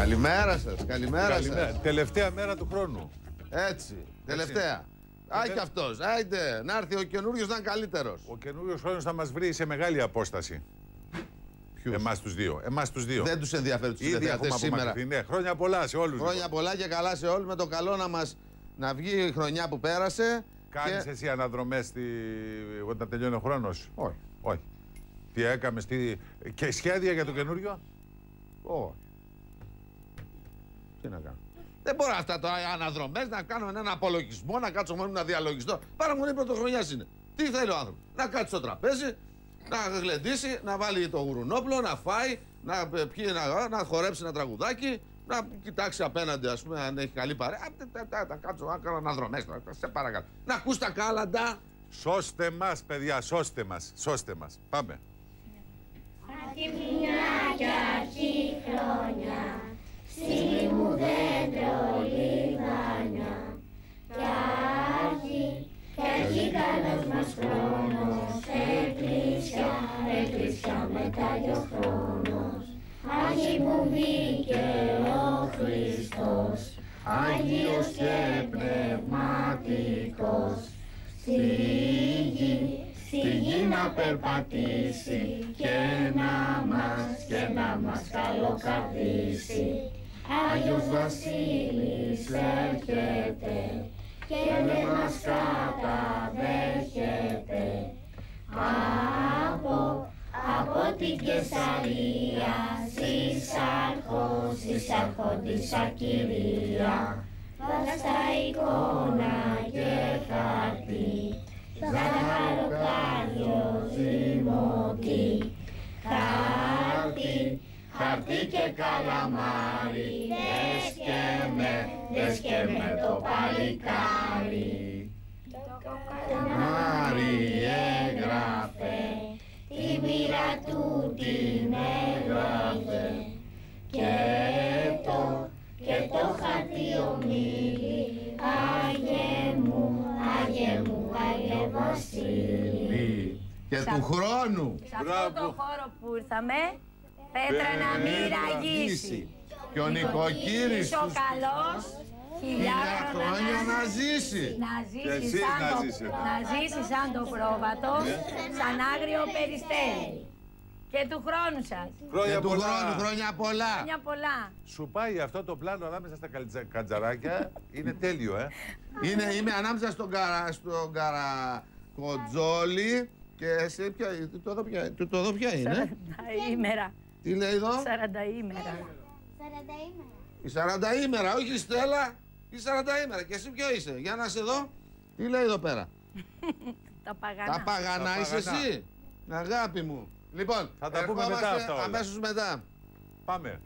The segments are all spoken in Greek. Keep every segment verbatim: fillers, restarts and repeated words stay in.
Καλημέρα σας, καλημέρα, καλημέρα σας. Τελευταία μέρα του χρόνου. Έτσι, τελευταία. Άι και αυτός, άιντε, να έρθει ο καινούριος να είναι καλύτερος. Ο καινούριος χρόνος θα μας βρει σε μεγάλη απόσταση. Ποιους? Εμάς τους δύο. Εμάς τους δύο. Δεν τους ενδιαφέρει τους τηλεθεατές σήμερα. Ναι, χρόνια πολλά σε όλους. Χρόνια λοιπόν. πολλά και καλά σε όλους. Με το καλό να μας να βγει η χρονιά που πέρασε. Κάνεις και... εσύ αναδρομές στη... όταν τελειώνει ο χρόνος? Όχι. Όχι. Τι έκαμε, τι... και σχέδια για το καινούριο? Όχι. Τι να κάνω. Δεν μπορώ αυτά τώρα οι αναδρομές να κάνουμε έναν απολογισμό, να κάτσω μόνο να διαλογιστώ. Παραμονή πρωτοχρονιάς είναι. Τι θέλει ο άνθρωπος? Να κάτσει στο τραπέζι, να γλεντήσει, να βάλει το γουρουνόπλο, να φάει, να πιει, να, να χορέψει ένα τραγουδάκι, να κοιτάξει απέναντι, ας πούμε, αν έχει καλή παρέα. Θα κάτσω να κάνω αναδρομές, σε παρακαλώ. Να ακούς τα κάλαντα. Σώστε μας, παιδιά, σώστε μας, σώστε μας. Πάμε. Ατιμιά κι αρχή χρόνια, στη μου δέντρο λιβάνια, κι αρχή, κι αρχή καλός μας χρόνος, εκκλησιά, εκκλησιά μετάλλιο χρόνος, αρχή που βγήκε ο Χριστός, Άγιος και πνευματικός, στη γη, στη γη να περπατήσει και να μας, και να μας καλοκαρδίσει. Άγιος Βασίλης έρχεται και δεν μας καταδέχεται. Από, από την Κεσαρία, συσάρχος, συσάρχοντισσα κυρία, βάστα εικόνα και χαρτί, ζάχαρο, κάριος, ζυμωτή, χάρτη, χαρτί και καλαμάρι, δες και με, δες και με το παλικάρι. Το καλαμάρι έγραφε, τη μοίρα του την έγραφε, και το, και το χαρτί ομίλη, Άγιε μου, Άγιε μου, Άγιε Βασίλη. Και του χρόνου. Σε αυτό το χώρο που ήρθαμε, πέτρα να μην ραγίσει. Και ο νοικοκύρης ο καλός, χιλιάδε χρόνια να ζήσει. Να ζήσει σαν το, να ζήσει σαν το πρόβατο, σαν άγριο περιστέρι. Και του χρόνου σας. Και του χρόνου, χρόνια πολλά. Χρόνια πολλά. Σου πάει αυτό το πλάνο ανάμεσα στα κατζαράκια, είναι τέλειο, ε. Είναι, είμαι ανάμεσα στον, καρα, στον Καρακοτζόλη και σε ποια, το εδώ ποια, το, το εδώ ποια είναι. Σαράντα ημέρα. Τι λέει εδώ? Σαράντα ημέρα. Σαράντα ημέρα. Η σαράντα ημέρα, όχι η Στέλλα. Η σαράντα ημέρα. Και εσύ ποιο είσαι? Για να σε δω. Τι λέει εδώ πέρα? Τα παγανά. Τα παγανά Τα είσαι παγανά. εσύ. Αγάπη μου. Λοιπόν, θα τα πούμε μετά αυτά όλα. Αμέσως μετά. Πάμε.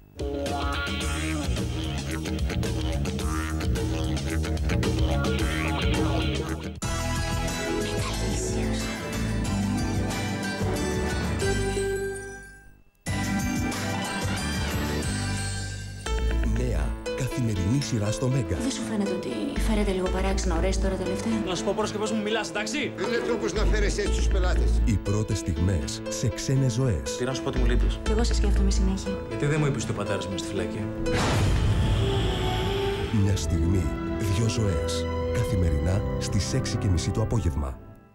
Νέα καθημερινή σειρά στο Μέγκα. Δεν σου φαίνεται ότι φέρετε λίγο παράξενα ωραίες τώρα τελευταία? Να σου πω πώς και πώς μου μιλάς, εντάξει. Δεν είναι τρόπος να φέρεις έτσι τους πελάτες. Οι πρώτες στιγμές σε ξένες ζωές. Τι να σου πω ότι μου λείπεις? Κι εγώ σε σκέφτομαι συνέχεια. Γιατί δεν μου είπες ότι ο πατέρας μου είναι στη φυλακή? Μια στιγμή, δύο ζωές. Καθημερινά στις έξι και μισή το απόγευμα.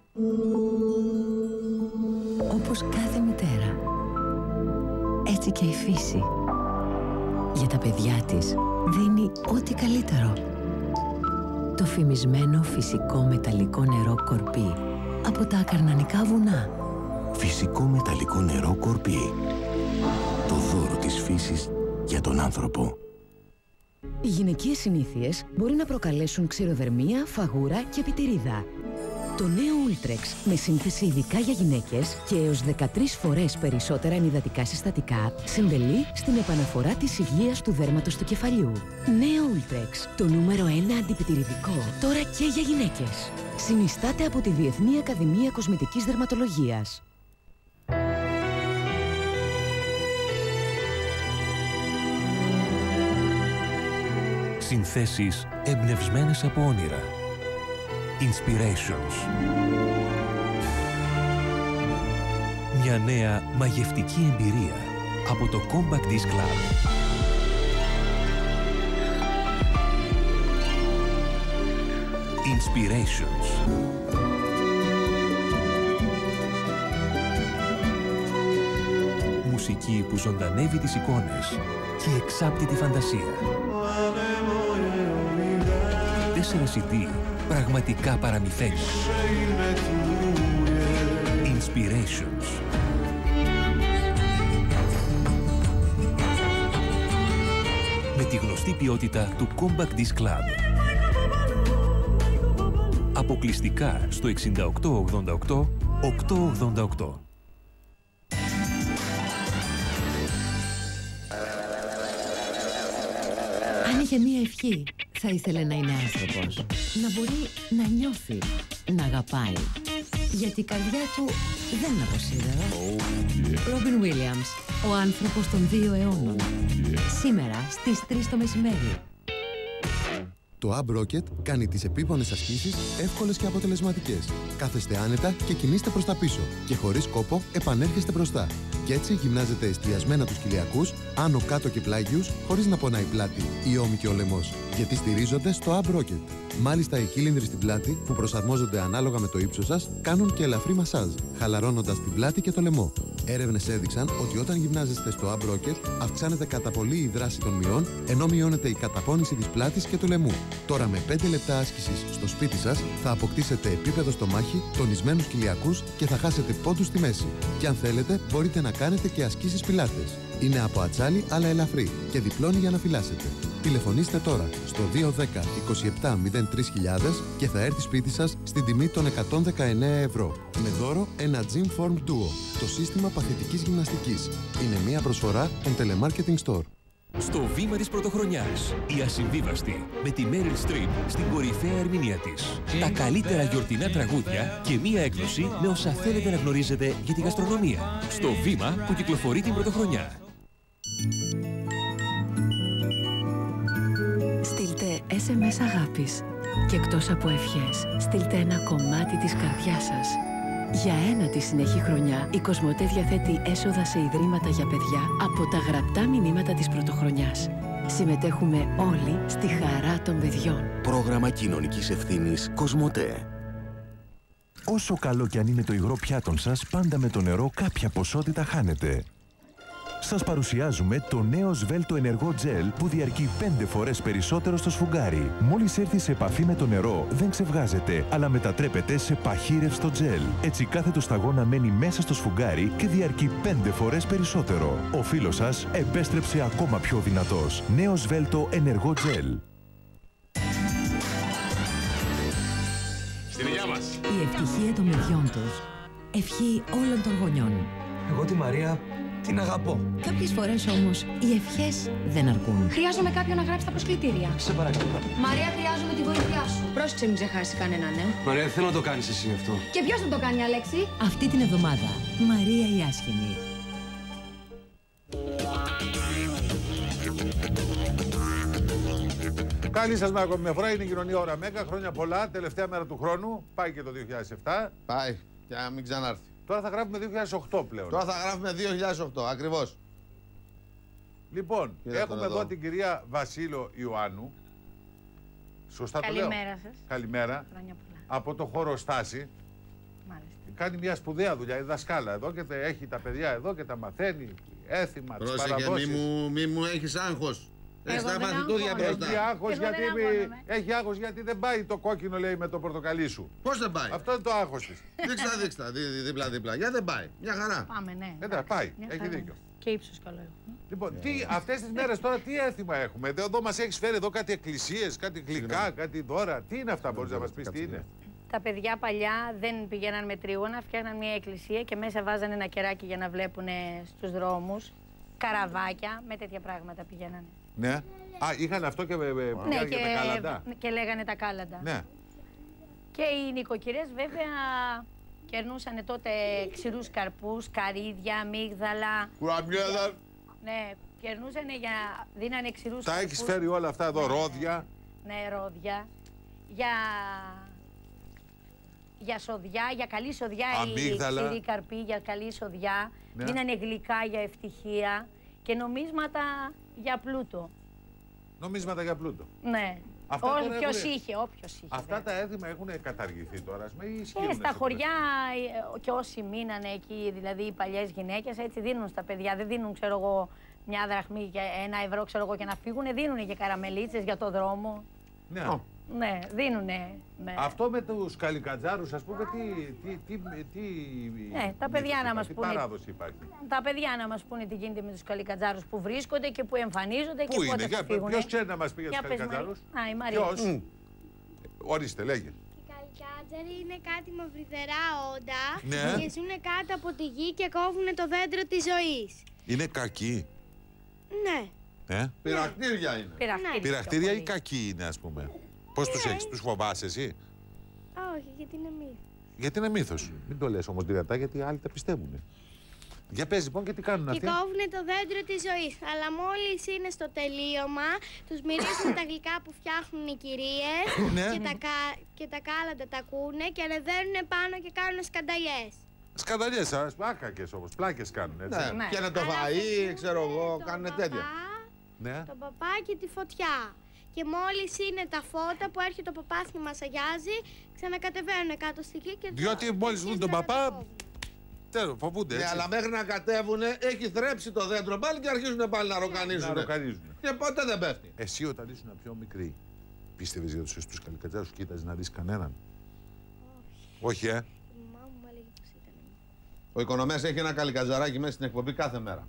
Όπως κάθε μητέρα, έτσι και η φύση για τα παιδιά της δίνει ό,τι καλύτερο. Το φημισμένο φυσικό μεταλλικό νερό Κορπί από τα ακαρνανικά βουνά. Φυσικό μεταλλικό νερό Κορπί. Το δώρο της φύσης για τον άνθρωπο. Οι γυναικείες συνήθειες μπορεί να προκαλέσουν ξηροδερμία, φαγούρα και πιτηρίδα. Το νέο Ultrex με σύνθεση ειδικά για γυναίκες και έως δεκατρείς φορές περισσότερα ενυδατικά συστατικά συντελεί στην επαναφορά της υγείας του δέρματος του κεφαλιού. Νέο Ultrex, το νούμερο ένα αντιπιτηριδικό, τώρα και για γυναίκες. Συνιστάται από τη Διεθνή Ακαδημία Κοσμητικής Δερματολογίας. Συνθέσεις εμπνευσμένες από όνειρα. Inspirations. Μια νέα μαγευτική εμπειρία από το Compact Disc Club. Inspirations. Μουσική που ζωντανεύει τις εικόνες και εξάπτει τη φαντασία. Τέσσερα σι ντι πραγματικά παραμυθένια. Inspirations. Με τη γνωστή ποιότητα του Compact Disc Club. Αποκλειστικά στο εξήντα οκτώ ογδόντα οκτώ οκτακόσια ογδόντα οκτώ. Αν είχε μία ευχή, θα ήθελε να είναι άνθρωπος. Να μπορεί να νιώθει, να αγαπάει. Γιατί η καρδιά του δεν είναι από σίδερο. Ρόμπιν Βίλιαμς, ο άνθρωπος των δύο αιώνων. Σήμερα στις τρεις το μεσημέρι. Το Ab Rocket κάνει τις επίπονες ασκήσεις εύκολες και αποτελεσματικές. Κάθεστε άνετα και κινείστε προς τα πίσω και χωρίς κόπο επανέρχεστε μπροστά. Και έτσι γυμνάζετε εστιασμένα τους κοιλιακούς, άνω κάτω και πλάγιους, χωρίς να πονάει η πλάτη, η ώμη και ο λαιμός. Γιατί στηρίζονται στο Ab Rocket. Μάλιστα, οι κύλινδροι στην πλάτη, που προσαρμόζονται ανάλογα με το ύψος σας, κάνουν και ελαφρύ μασάζ, χαλαρώνοντας την πλάτη και το λαιμό. Έρευνες έδειξαν ότι όταν γυμνάζεστε στο Ab Rocket, αυξάνεται κατά πολύ η δράση των μειών, ενώ μειώνεται η καταπώνηση της πλάτης και του λαιμού. Τώρα, με πέντε λεπτά άσκησης στο σπίτι σας, θα αποκτήσετε επίπεδο στο μάχη, τονισμένους κοιλιακούς και θα χάσετε πόντους στη μέση. Και αν θέλετε, μπορείτε να κάνετε και ασκήσεις πιλάτες. Είναι από ατσάλι, αλλά ελαφρύ και διπλώνει για να φυλάσσετε. Τηλεφωνήστε τώρα στο δύο ένα μηδέν είκοσι επτά μηδέν τρεις χιλιάδες και θα έρθει σπίτι σας στην τιμή των εκατόν δεκαεννέα ευρώ. Με δώρο ένα Gym Form Duo, το σύστημα παθητικής γυμναστικής. Είναι μια προσφορά των Telemarketing Store. Στο βήμα της πρωτοχρονιάς, η ασυμβίβαστη με τη Meryl Streep στην κορυφαία ερμηνεία της. Τα καλύτερα γιορτινά τραγούδια και μία έκδοση με όσα θέλετε να γνωρίζετε για τη γαστρονομία. Στο βήμα που κυκλοφορεί την πρωτοχρονιά. Στείλτε ες εμ ες αγάπης και εκτός από ευχές, στείλτε ένα κομμάτι της καρδιάς σας. Για ένατη συνεχή χρονιά, η Κοσμοτέ διαθέτει έσοδα σε ιδρύματα για παιδιά από τα γραπτά μηνύματα της πρωτοχρονιάς. Συμμετέχουμε όλοι στη χαρά των παιδιών. Πρόγραμμα κοινωνικής ευθύνης Κοσμοτέ. Όσο καλό κι αν είναι το υγρό πιάτων σας, πάντα με το νερό κάποια ποσότητα χάνεται. Σας παρουσιάζουμε το νέο σβέλτο ενεργό τζελ που διαρκεί πέντε φορές περισσότερο στο σφουγγάρι. Μόλις έρθει σε επαφή με το νερό, δεν ξεβγάζεται, αλλά μετατρέπεται σε παχύρευστο τζελ. Έτσι κάθε το σταγόνα μένει μέσα στο σφουγγάρι και διαρκεί πέντε φορές περισσότερο. Ο φίλος σας επέστρεψε ακόμα πιο δυνατός. Νέο σβέλτο ενεργό τζελ. Στην υγεία μας. Η ευτυχία των παιδιών τους, ευχή όλων των γονιών. Εγώ τη Μαρία την αγαπώ. Κάποιες φορές όμως οι ευχές δεν αρκούν. Χρειάζομαι κάποιον να γράψει τα προσκλητήρια. Σε παρακαλώ. Μαρία, χρειάζομαι τη βοήθειά σου. Πρόσεξε, μην ξεχάσει κανέναν, ναι. Μαρία, θέλω να το κάνεις εσύ αυτό. Και ποιος θα το κάνει, Αλέξη? Αυτή την εβδομάδα, Μαρία η Άσχημη. Καλή σας μέρα ακόμη μια φορά. Είναι η κοινωνία Ωρα Μέγκα. Χρόνια πολλά. Τελευταία μέρα του χρόνου. Πάει και το δύο χιλιάδες επτά. Πάει. Και να μην ξανάρθει. Τώρα θα γράφουμε δύο χιλιάδες οκτώ πλέον. Τώρα θα γράφουμε δύο χιλιάδες οκτώ, ακριβώς. Λοιπόν, Κοίτα έχουμε εδώ. εδώ την κυρία Βασίλο Ιωάννου. Σωστά το λέω. Καλημέρα σας. Καλημέρα. Χρόνια πολλά. Από το χώρο Στάση. Μάλιστα. Κάνει μια σπουδαία δουλειά. Η δασκάλα εδώ και τα- έχει τα παιδιά εδώ και τα μαθαίνει. Έθιμα, τις Πρόσεχε, μη παραδόσεις. μου, μη μου έχεις άγχος. Έχεις Εγώ τα δεν μαθητούδια αγχώνομαι. μπροστά. Έχει άγχος, Εγώ γιατί, δεν αγχώνομαι. έχει άγχος γιατί δεν πάει το κόκκινο, λέει, με το πορτοκαλί σου. Πώς δεν πάει. Αυτό είναι το άγχος της. Δείξτε, δείξτε, δίπλα-δίπλα. Γιατί δεν πάει. Μια χαρά. Πάμε, ναι. Εντάξει, πάει. Μια Έχει χαρά. δίκιο. Και ύψος καλό έχουμε. Λοιπόν, τι, αυτές τις μέρες τώρα τι έθιμα έχουμε. Εδώ, εδώ μας έχεις φέρει εδώ κάτι εκκλησίες, κάτι γλυκά, κάτι δώρα. Τι είναι αυτά, μπορείς να μας πεις τι είναι. Τα παιδιά παλιά δεν πηγαίναν με τρίγωνα, φτιάχναν μια εκκλησία και μέσα βάζανε ένα κεράκι για να βλέπουν στους δρόμους. Καραβάκια, με τέτοια πράγματα πηγαίνανε. Ναι. Α, είχαν αυτό και με, με, Ναι, για και, τα κάλαντα. και λέγανε τα κάλαντα. Ναι. Και οι νοικοκυρές βέβαια κερνούσαν τότε ξηρούς καρπούς, καρύδια, αμύγδαλα. Κουραμπιέδα. Ναι, κερνούσαν για. Δίνανε ξηρούς Τα καρπούς. έχεις φέρει όλα αυτά εδώ, Ναι, ρόδια. Ναι, ρόδια. Για. Για σοδιά, για καλή σοδιά η Αμύγδαλα. ξηρή καρπή, για καλή σοδιά. Ναι. Δίνανε γλυκά για ευτυχία και νομίσματα για πλούτο. Νομίσματα για πλούτο. Ναι. Όποιος είχε, όποιος είχε. Αυτά τα έθιμα έχουν καταργηθεί τώρα, ας πούμε, ή ισχύουν? Ε, στα χωριά και όσοι μείνανε εκεί, δηλαδή οι παλιές γυναίκες, έτσι δίνουν στα παιδιά. Δεν δίνουν, ξέρω εγώ, μια δραχμή και ένα ευρώ, ξέρω εγώ, και να φύγουν. Δίνουν και καραμελίτσες για το δρόμο. Ναι. Oh. Ναι, δίνουνε. Με... Αυτό με τους καλικατζάρους, ας πούμε, τι, τι, τι, τι, ναι, τα παιδιά να μας τι πούνε. παράδοση υπάρχει. Τα παιδιά να μας πούνε τι γίνεται με τους καλικατζάρους που βρίσκονται και που εμφανίζονται Πού και πότε είναι, θα φύγουν. Ποιος ξέρει να μας πει για τους καλικατζάρους? Α, η Μαρία. Ποιος? Mm. Ορίστε, λέγε. Οι καλικάτζαροι είναι κάτι μαυριδερά όντα ναι. και ζουν κάτω από τη γη και κόβουν το δέντρο της ζωής. Είναι κακοί. Ναι. Ε? Πειρακτήρια είναι. Πειρακτήρια, Πειρακτήρια ή κακοί είναι, ας πούμε? Πώς τους έχεις, τους φοβάσαι εσύ? Όχι, γιατί είναι μύθος. Γιατί είναι μύθος. Μην το λες όμως δυνατά, γιατί άλλοι τα πιστεύουν. Για πες λοιπόν και τι κάνουν αυτοί. Και κόβουν το δέντρο της ζωής. Αλλά μόλις είναι στο τελείωμα, τους μυρίζουν τα γλυκά που φτιάχνουν οι κυρίες και, τα κα... και τα κάλαντα τα ακούνε και ανεβαίνουν πάνω και κάνουν σκανταλιές. Σκανταλιές, άκακες όμως, πλάκες κάνουν, έτσι. Ναι, ναι. Και είναι το φαΐ, ξέρω εγώ, κάνουν τέτοια. Ναι. Τον παπά και τη φωτιά. Και μόλις είναι τα φώτα που έρχεται ο παπάς και μασαγιάζει, ξανακατεβαίνουν κάτω στη γη και... Διότι μόλις δουν τον παπά, τέλος, φοβούνται, έτσι. Ναι, αλλά μέχρι να κατέβουν έχει θρέψει το δέντρο πάλι και αρχίζουν πάλι να ροκανίζουν. Να ροκανίζουν. Και ποτέ δεν πέφτει. Εσύ όταν ήσουν πιο μικρή, πίστευες για τους τους καλικατζάρους, κοίταζες να δεις κανέναν? Όχι. Όχι, ε. Ο Οικονομέας έχει ένα καλικατζαράκι μέσα στην εκπομπή κάθε μέρα.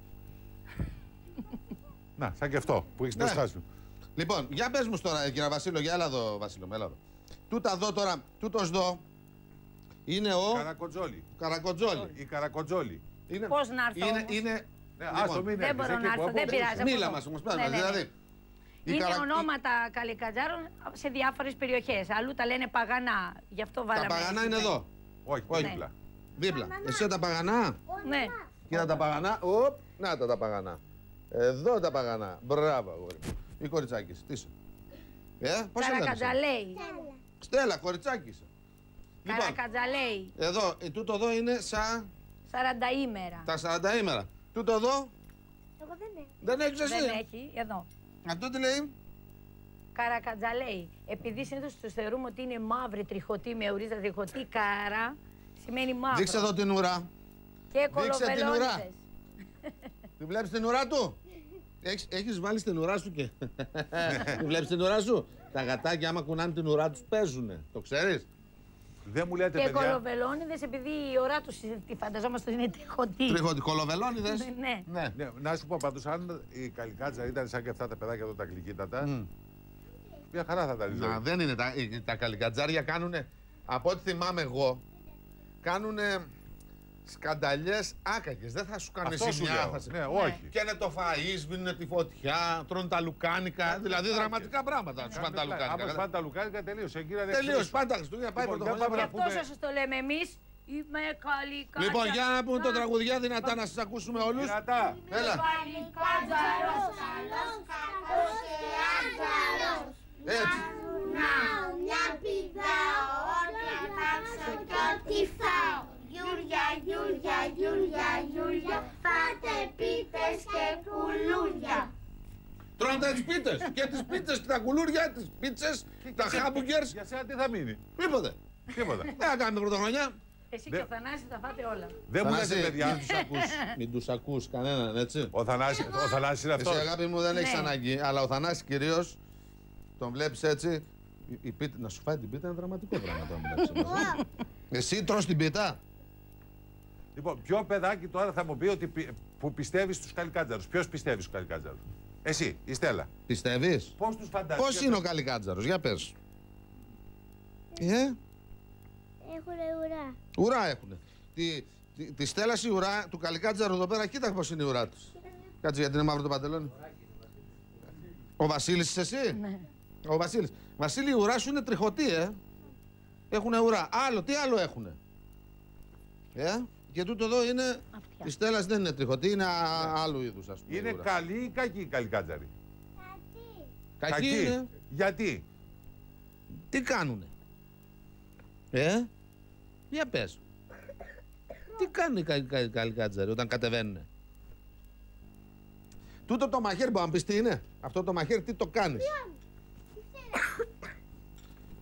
Να, σαν και αυτό που έχεις μπροστά σου. Λοιπόν, για πες μου τώρα, κύριε Βασίλο, για έλα εδώ, Βασίλο, έλα εδώ. Τούτα εδώ τώρα, τούτος εδώ είναι ο... Καρακοτζόλη. Καρακοτζόλη. Η Καρακοτζόλη. Είναι... Πώς να έρθω είναι, όμως? είναι... Ναι, λοιπόν, άστο, μην δεν μπορώ να έρθω, δεν πειράζει. Μίλα μας όμως, πες μας, δηλαδή. Είναι καρα... ονόματα καλικατζάρων σε διάφορες περιοχές. Αλλού τα λένε Παγανά, γι' αυτό βάλαμε... Τα Παγανά είναι εδώ. Όχι, όχι. Ναι. Δίπλα. Δίπλα. Εσύ τα Παγανά. Ναι. Κοίτα τα Παγανά. Οπ, να τα τα Παγανά. Εδώ τα Παγανά. Μπράβο, αγόρι. Η κοριτσάκης, τι είσαι? Ε, πώς σε λένε? Καρακατζαλέη. Στέλλα, κοριτσάκι είσαι. Καρακατζαλέη. Εδώ, ε, τούτο εδώ είναι σαν... σαράντα ημέρα. Τα σαράντα ημέρα. Τούτο εδώ... Εγώ δεν έχω. Δεν έχεις εσύ. Δεν έχει, εδώ. Αυτό τι λέει? Καρακατζαλέη. Επειδή συνήθως τους θεωρούμε ότι είναι μαύρη τριχωτή με ουρίζα τριχωτή, καρά σημαίνει μαύρο. Δείξε εδώ την ουρά. Και κολοβελόνιδες. Τη βλέπεις την ουρά του? Έχεις, έχεις βάλει στην ουρά σου και... Τη βλέπεις την ουρά σου? Τα γατάκια άμα κουνάνε την ουρά τους παίζουνε. Το ξέρεις? Δεν μου λέτε, και παιδιά. κολοβελόνιδες, επειδή η ουρά τους τη φανταζόμαστε ότι είναι τριχωτή. Τριχωτή. Κολοβελόνιδες. Ναι. Ναι. Ναι. Να σου πω πάντως, αν η καλικάτζα ήταν σαν και αυτά τα παιδάκια εδώ τα γλυκύτατα, mm. μια χαρά θα τα ριζώ. Να, δεν είναι. Τα, τα καλικατζάρια κάνουνε, από ό,τι θυμάμαι εγώ, κάνουνε σκανταλιές άκακες. Δεν θα σου κάνει εσύ μια. Θα... Ναι, όχι. Και είναι το φαΐ, σβήνουνε τη φωτιά, τρώνε τα λουκάνικα. Δηλαδή δραματικά πράγματα. Τους πάνε τα λουκάνικα. Άμα πάνε τα λουκάνικα, τελείωσε. Τελείωσε. Πάντα Χριστούγεννα πάει πρωτοχρονιά. Γι' αυτό σας το λέμε εμείς. Είμαι καλικάτζα. Λοιπόν, για να πούμε το τραγουδιά δυνατά να σας ακούσουμε όλους. Δυνατά. Έλα. Καλικάτζαρος, καλός, κακός και άτζαρος. Έτσι. Να μια πηδάω, όλα τάξω κι ό,τι φάω. Γιούρια, γιούρια, γιούρια, γιούρια, πάτε πίτες και κουλούρια. Τρώνε τις πίτες και τις πίτσες και τα κουλούρια, τις πίτσες, τα χάμπουργκερς. Για σένα τι θα μείνει? Τίποτε. Τίποτα. Δεν θα κάνουμε πρωτοχρονιά. Εσύ και ο Θανάσης τα φάτε όλα. Δεν μου λέτε, παιδιά. Μην τους ακούς, μην τους ακούς κανέναν, έτσι. Ο Θανάσης, ο Θανάσης είναι αυτός. Εσύ, αγάπη μου, δεν έχεις Ναι. ανάγκη, αλλά ο Θανάσης κυρίως τον βλέπεις έτσι. Η, η πίτα, να σου φάει την πίτα είναι δραματικό πράγμα τώρα μεταξύ μας. Εσύ τρως την πίτα. Λοιπόν, ποιο παιδάκι τώρα θα μου πει ότι πι... που πιστεύει στους καλικάτζαρους? Ποιος πιστεύει στους καλικάτζαρους? Εσύ, η Στέλλα. Πιστεύεις? Πώς τους φαντάζεσαι? Πώς είναι ο καλικάτζαρος, για πες. Ε, Έχουνε ουρά. ουρά έχουνε. Τη, τη, τη Στέλλας η ουρά του καλικάτζαρου εδώ πέρα, κοίτα πώς είναι η ουρά της. Κάτσε γιατί είναι μαύρο το παντελόνι. Ο Βασίλης είσαι εσύ? Ναι. Ο Βασίλης. Βασίλη, η ουρά σου είναι τριχωτή, ε. Έχουνε ουρά. Άλλο, τι άλλο έχουνε? Ε, και τούτο εδώ είναι. Η Στέλλα δεν είναι τριχωτή, είναι α, άλλου είδους, ας πούμε. Είναι καλή ή κακή η καλικάτζαρη? Κακή. Κακή. Είναι. Γιατί? Τι κάνουνε? Ε, για πες. Τι κάνουν οι καλικάτζαροι όταν κατεβαίνουνε? Τούτο το μαχαίρι μπορεί να πεις τι είναι? Αυτό το μαχαίρι τι το κάνεις?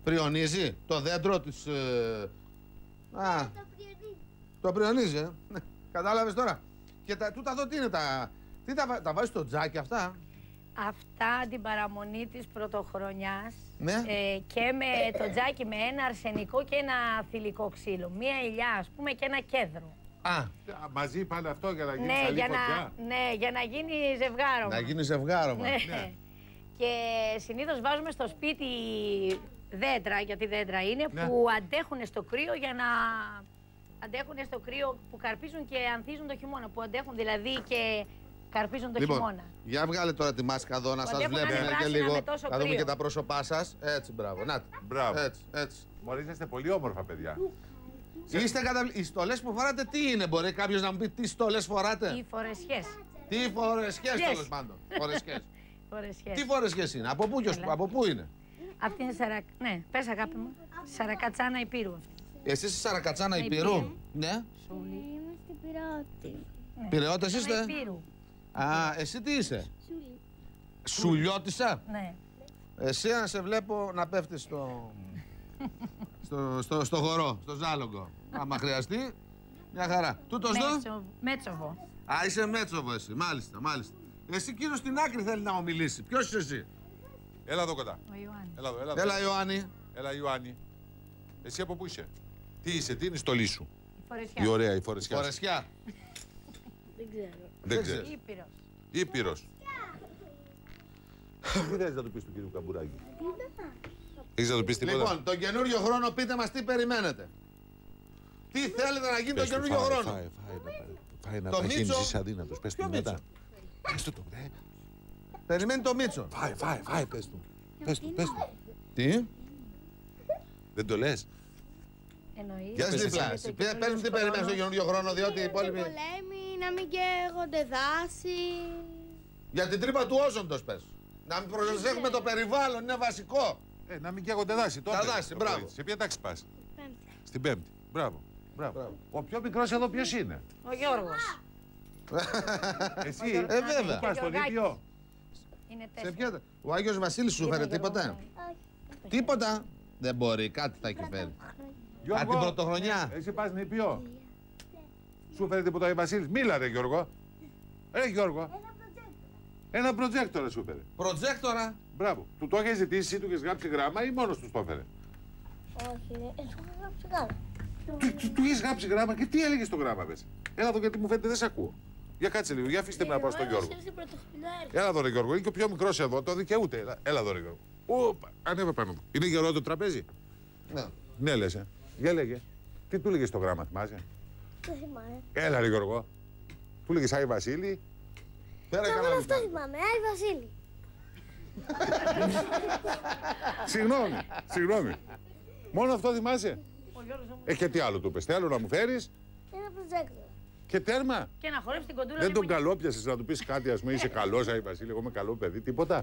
Πριονίζει το δέντρο της... Ε... Α, το πριονίζει, ε. Κατάλαβες τώρα. Και τα, τούτα εδώ τι είναι, τα, τι τα, τα βάζεις στο τζάκι αυτά. Αυτά την παραμονή της πρωτοχρονιάς, ναι. ε, και με το τζάκι με ένα αρσενικό και ένα θηλυκό ξύλο. Μία ελιά, ας πούμε, και ένα κέδρο. Α, μαζί πάλι αυτό για να γίνει ναι, καλή για φωτιά. να, ναι, για να γίνει ζευγάρωμα. Να γίνει ζευγάρωμα. Ναι. Ναι. Και συνήθως βάζουμε στο σπίτι δέντρα, γιατί δέντρα είναι, ναι. που αντέχουν στο κρύο για να... Αντέχουν στο κρύο που καρπίζουν και ανθίζουν το χειμώνα. Που αντέχουν δηλαδή και καρπίζουν το λοιπόν, χειμώνα. Για βγάλε τώρα τη μάσκα εδώ να σας βλέπουμε και λίγο. Να δούμε και τα πρόσωπά σας. Έτσι, μπράβο. Να, μπράβο. Έτσι, έτσι. Μωρί, είστε πολύ όμορφα, παιδιά. Είστε κατα... Οι στολές που φοράτε τι είναι, μπορεί κάποιος να μου πει τι στολές φοράτε. Τι φορεσιές. Τι φορεσιές, τέλος πάντων. Φορεσιές. Φορεσιές. Τι φορεσιές είναι, από πού, και από πού είναι. Αυτή είναι σαρα... ναι, πες αγάπη μου. Σαρακατσάνα Υπήρου αυτή. Εσείς είσαι Σαρακατσάνα Υπήρου. Ναι. Είμαστε Πειραιώτη. Πειραιώτες είστε. Υπήρου. Α, εσύ τι είσαι. Σουλιώτισσα. Ναι. Εσύ να σε βλέπω να πέφτεις στο... στο, στο, στο χορό, στο ζάλογκο. Άμα χρειαστεί, μια χαρά. Τούτος εδώ. Μέτσοβο. Α, είσαι Μέτσοβο εσύ, μάλιστα, μάλιστα. Εσύ κύριος στην άκρη θέλει να μου μιλήσει. Ποιος είσαι εσύ. Έλα εδώ κοντά. Ο Ιωάννη. Έλα, εδώ, έλα, εδώ. Έλα Ιωάννη. Έλα Ιωάννη. Εσύ από πού είσαι. Τι είσαι, τι είναι η στολή σου. Η φορεσιά. Η ωραία, η φορεσιά. Φορεσιά. Δεν ξέρω. Δεν ξέρω. Ήπειρος. Ήπειρος. Τι θες να του πεις του κύριου Καμπουράκη. Έχεις να του πεις τίποτα. Λοιπόν, τον καινούριο χρόνο πείτε μας τι περιμένετε. Τι θέλετε να γίνει τον καινούριο χρόνο. Φάε, φάε να τα γίνεις είσαι αδύνατος. Πες του μετά. Πες του το, ε. Περιμένει το Μίτσο. Φάε, φάε, φάε, πες του. Πες του, πες του. Τι. Δεν το λες. Εννοείς. Για τις δίπλα. Πες μου τι περιμένεις τον καινούριο χρόνο, διότι οι υπόλοιποι... Πολέμοι, να μην καίγονται δάση. Για την τρύπα του όζοντος πες. Να μην προσέχουμε το περιβάλλον, είναι βασικό. Ε, να μην καίγονται δάση. Τα δάση, μπράβο. Σε ποια τάξη πας. Πέμπτη. Στην Πέμπτη. Μπράβο. Μπράβο. Ο πιο μικρός εδώ ποιος είναι. Ο Γιώργος. Εσύ. Ε, βέβαια. Πας στον Ήπιο. Είναι Σε τέσσερα. ποια... Ο Άγιος Βασίλης σου φέρε τίποτα. Τίποτα. Δεν μπορεί, κάτι θα έχει φέρει. Από την πρωτοχρονιά. Εσύ πας νηπιό. Σου φέρει τίποτα ο Βασίλης. Μίλα ρε Γιώργο. Ρε Γιώργο. Ένα προτζέκτορα σου φέρε. Προτζέκτορα. Μπράβο. Του το έχεις ζητήσει ή του έχεις γράψει γράμμα ή μόνος του το έφερε. Όχι, δεν σου είχα γράψει γράμμα. Του, του έχεις γράψει γράμμα και τι έλεγε στο γράμμα πες. Έλα εδώ γιατί μου φαίνεται δεν σε ακούω. Για κάτσε λίγο, για αφήστε με να πάω στον Γιώργο. Έλα εδώ ρε Γιώργο, είναι και ο πιο μικρός εδώ, το δικαιούται. Έλα, έλα εδώ ρε Γιώργο. Οπα, ανέβε πάνω μου. Είναι γερό το τραπέζι. Ναι. Ναι λες, ε. Για λέγε. Τι του λέγε στο γράμμα, θυμάσαι. Δεν θυμάμαι. Έλα ρε Γιώργο. Του λέγες Άι Βασίλη. Πέρα Μόνο αυτό θυμάμαι, Άι Βασίλη. Συγγνώμη, συγγνώμη. Μόνο αυτό θυμάσαι. Ε, και τι άλλο του πες, θέλω να μου φέρεις. Ένα προτζέκτορα. Και τέρμα. Και να χορεύει την κοντούρα. Δεν τον καλόπιασες να του πεις κάτι, ας πούμε, είσαι καλός, Άι Βασίλη, εγώ είμαι καλό παιδί, τίποτα.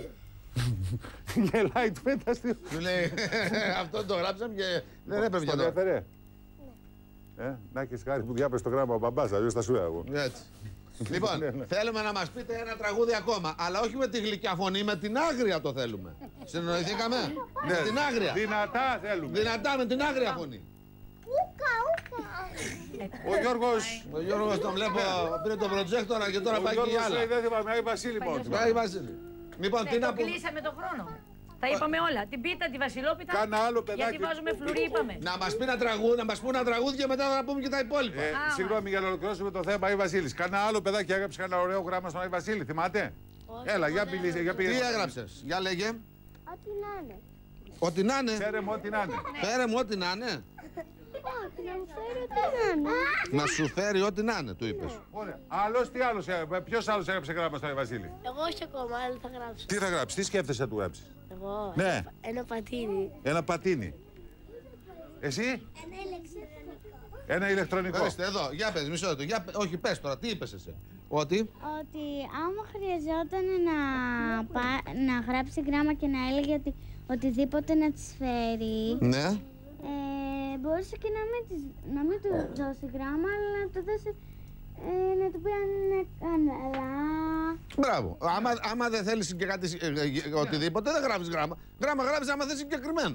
Γελάει του πέταστιο. Του λέει, αυτό το γράψαμε και δεν έπρεπε για το έφερε. Ε, να έχεις χάρη που διάπες το γράμμα ο μπαμπάς, αλλιώς θα σου εγώ. Έτσι. Λοιπόν, θέλουμε να μας πείτε ένα τραγούδι ακόμα, αλλά όχι με τη γλυκιά φωνή, με την άγρια το θέλουμε. Συνεννοηθήκαμε. Με την άγρια. Δυνατά θέλουμε. Δυνατά με την άγρια φωνή. Ούκα, ούκα. Ο Γιώργος. Ο Γιώργος τον βλέπω, πήρε το προτζέκτορα και τώρα πάει και η άλλα. Δεν θυμάμαι, Άι Βασίλη μόνο. Άι Βασίλη. Λοιπόν, τι να το πούμε. κλείσαμε τον χρόνο. Τα είπαμε όλα. Την πίτα, τη βασιλόπιτα. Κάνα άλλο παιδάκι. Γιατί βάζουμε φλουρί, είπαμε. Να μας πει ένα τραγούδι, να μας πει ένα τραγούδι και μετά να πούμε και τα υπόλοιπα. Ε, συγγνώμη για να ολοκληρώσουμε το θέμα, Άι Βασίλης. Κάνα άλλο παιδάκι έγραψε ένα ωραίο γράμμα στον Άι Βασίλη, θυμάται. Έλα, για μιλήσε, για πήγε. Τι έγραψες, για λέγε. Ό,τι να είναι. Ό,τι να είναι. Φέρε μου ό,τι να είναι. Φέρε μου ό,τι να είναι. Όχι, να μου φέρει ό,τι να είναι. Να σου φέρει ό,τι να είναι, του είπες. Ωραία. Άλλος τι άλλος, ποιος άλλος έγραψε γράμμα στον Άι Βασίλη. Εγώ όχι ακόμα, αλλά θα γράψω. Τι θα γράψει, τι σκέφτεσαι να του γράψει. Εγώ. Ναι. Ένα πατίνι. Ένα πατίνι. Εσύ. Ένα ηλεκτρονικό. Ένα ηλεκτρονικό. Ορίστε, εδώ, για πες, μισό λεπτό. Για... Όχι, πες τώρα, τι είπες εσύ. Ότι. Ότι άμα χρειαζόταν να, πα... να γράψει γράμμα και να έλεγε ότι οτιδήποτε να της φέρει. Ναι. Ε, μπορούσε και να μην, της... να μην του δώσει γράμμα, αλλά να του δώσει. Ε, να του πει αν είναι καλά. Μπράβο. Άμα, άμα δεν θέλεις και κάτι, ε, ε, οτιδήποτε, δεν γράφεις γράμμα. Γράμμα γράφεις άμα θες συγκεκριμένο.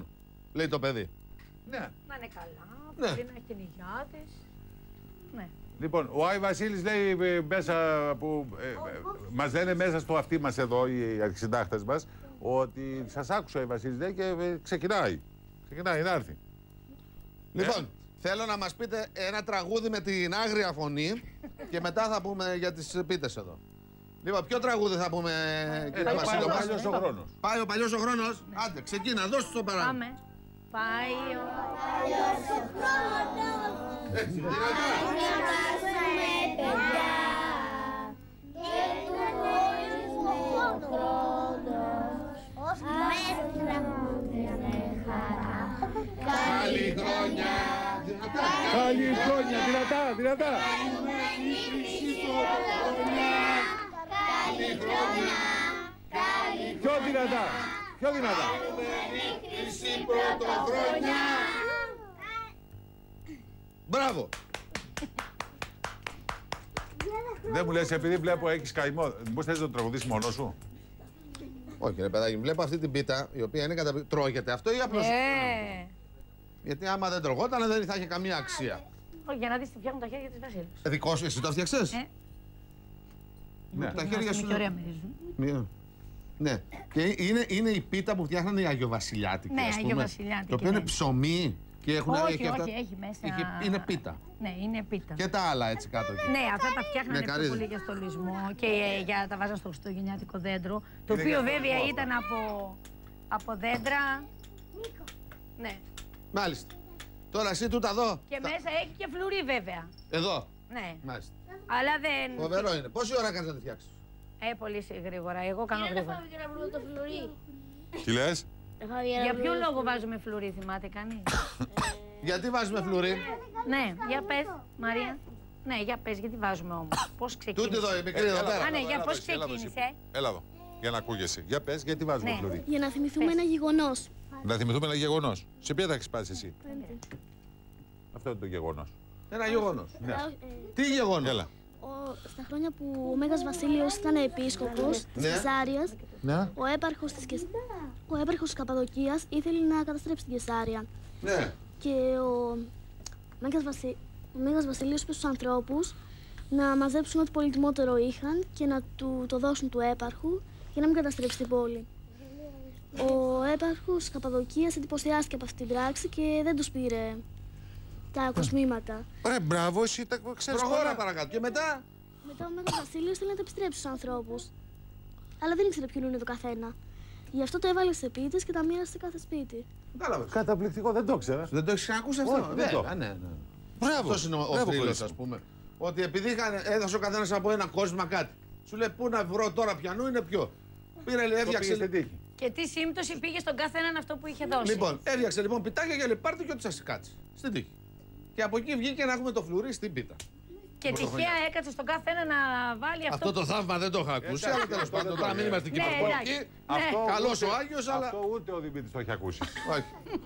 λέει το παιδί. Ναι. Να είναι καλά, Ναι. πρέπει να έχει την υγειά της. Ναι. Λοιπόν, ο Άι Βασίλης λέει ε, μέσα που ε, ε, μας λένε μέσα στο αυτί μας εδώ οι αρχισυντάκτες μας ότι σας άκουσε ο Άι Βασίλης λέει και ε, ξεκινάει. Ξεκινάει να έρθει. Λοιπόν, ε? θέλω να μας πείτε ένα τραγούδι με την άγρια φωνή και μετά θα πούμε για τις πίτες εδώ. Λοιπόν, ποιο τραγούδι θα πούμε, κύριε ε, Βασίλειο? Πάει ο παλιός ο χρόνος. Πάει ο παλιός ο χρόνος. Άντε, ξεκίνα, δώσ' του το παράδειγμα. Πάμε. Πάει ο παλιός ο χρόνος. Έτσι, δυνατά. Γιορτάζουμε παιδιά και του κόσμου ο χρόνος με τραγούδια με χαρά. Καλή χρόνια. Καλή χρόνια, δυνατά, δυνατά. Καλή χρόνια. Πιο δυνατά, πιο δυνατά. Χρυσή πρωτοχρονιά. Μπράβο. Δεν μου λες επειδή βλέπω έχεις καημό. Μήπως θες να το τραγουδήσεις μόνος σου? Όχι ρε παιδάκι, βλέπω αυτή την πίτα η οποία είναι καταπληκτική. Τρώγεται αυτό ή απλώς? Ε. Γιατί άμα δεν τρογόταν δεν θα είχε καμία αξία. Όχι, για να δεις τι φτιάχνουν τα χέρια της Βασίλου. Ε, δικό σου, εσύ το φτιάξες? Ε. Ναι. Τα χέρια σου. Και ωραία μυρίζουν. Ναι. Ναι. Και είναι, είναι η πίτα που φτιάχνανε οι Αγιοβασιλιάτικοι. Ναι, ας πούμε. Αγιοβασιλιάτικοι, Το οποίο είναι ναι. ψωμί και έχουν Όχι, έχει αυτά- όχι, έχει μέσα. Έχει- είναι πίτα. Ναι, είναι πίτα. Και τα άλλα έτσι κάτω. εκεί. Ναι, αυτά τα φτιάχνανε Ναι, πιο καρύδι. πολύ για στολισμό και ε, για τα βάζαν στο χριστουγεννιάτικο δέντρο. Το Είναι οποίο για βέβαια αυτό. ήταν από, από δέντρα. Ναι. Μάλιστα. Τώρα εσύ τούτα εδώ. Και τα- μέσα έχει και φλουρί βέβαια. Εδώ. Ναι. Μάλιστα. Αλλά δεν. Φοβερό είναι. Πόση ώρα κάνεις να τη φτιάξεις? Ε, πολύ γρήγορα. Εγώ κάνω γρήγορα. Για να βρούμε το φλουρί. Τι λες? Για ποιο λόγο βάζουμε φλουρί, θυμάται κανεί? Γιατί βάζουμε φλουρί? Ναι, για πες, Μαρία. Ναι, για πες, γιατί βάζουμε όμως. Πώς ξεκίνησε. Τούτη εδώ, η μικρή εδώ πέρα. Α, ναι, για Έλα πώς εδώ εσύ, έλα εδώ εσύ. ξεκίνησε. Έλα εδώ, για να ακούγεσαι. Για πες, γιατί βάζουμε Ναι. φλουρί? Για να θυμηθούμε ένα γεγονός. Να θυμηθούμε ένα γεγονός. Σε ποια θα έχεις πάει εσύ? Αυτό είναι το γεγονός. Ένα γεγονός. Ναι. Τι γεγονός? Έλα. Ο, στα χρόνια που ο Μέγας Βασίλειος ήταν επίσκοπος της Ναι. Κεσάριας, Ναι. ο έπαρχος της, Κεσ... ο έπαρχος της Καπαδοκίας ήθελε να καταστρέψει την Κεσάρια. Ναι. Και ο Μέγας, Βασι... ο Μέγας Βασίλειος είπε στους ανθρώπους να μαζέψουν ό,τι πολυτιμότερο είχαν και να του το δώσουν του έπαρχου για να μην καταστρέψει την πόλη. Ο έπαρχος της Καπαδοκίας εντυπωσιάστηκε από αυτή την πράξη και δεν τους πήρε τα κοσμήματα. Ωραία, μπράβο, εσύ τα ξέρεις Προχώρα πολλά. παρακάτω. Και μετά. Μετά ο Μέγας Βασίλειος θέλει να τα επιστρέψει στους ανθρώπους. Αλλά δεν ήξερε ποιον είναι το καθένα. Γι' αυτό το έβαλε σε πίτες και τα μοίρασε σε κάθε σπίτι. Κατάλαβες. Καταπληκτικό, δεν το ήξερα. Δεν το έχεις ξανακούσει αυτό? Όχι, δεν το. Βέβαια, ναι, ναι. Μπράβο. Αυτός είναι ο, ο Μπράβο, θρύλος, Χρήστο. ας πούμε. Ότι επειδή είχαν, έδωσε ο καθένας από ένα κόσμημα κάτι. Σου λέει πού να βρω τώρα πιανού είναι ποιο. Πήρε, λέει, Το πήγε έφτιαξε. στην τύχη. Και τι σύμπτωση πήγε στον κάθε έναν αυτό που είχε δώσει. Λοιπόν, έφτιαξε λοιπόν πιτάκια και λέει πάρτε και ό,τι σας κάτσει. Στην τύχη. Και από εκεί βγήκε να έχουμε το φλουρί στην πίτα. Και τυχαία έκατσε στον κάθε ένα να βάλει αυτό. Αυτό το θαύμα δεν το είχα ακούσει, αλλά τέλος πάντων. Τώρα μην είμαστε Ναι, κυπροπολικοί. εντάξει. Αυτό Καλός ούτε- ο Άγιος, αλλά. Αυτό ούτε ο Δημήτρης το έχει ακούσει. Όχι.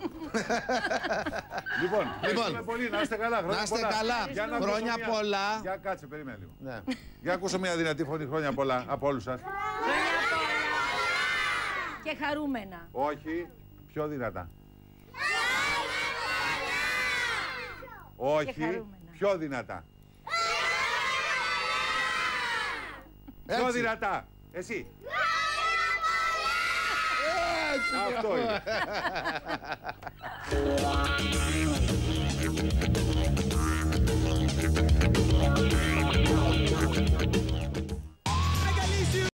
Λοιπόν, ευχαριστούμε πολύ. Να είστε καλά. Να είστε καλά. Για να Χρόνια ακούσω μια- πολλά. Για κάτσε, περιμένει λίγο. Ναι. Για ακούσω μια δυνατή φωνή. Χρόνια πολλά από όλους σας. Χρόνια πολλά. Και χαρούμενα. Όχι, πιο δυνατά. Όχι, χαρούμενα. πιο δυνατά. Πιο Έτσι. δυνατά. Εσύ. Αυτό είναι.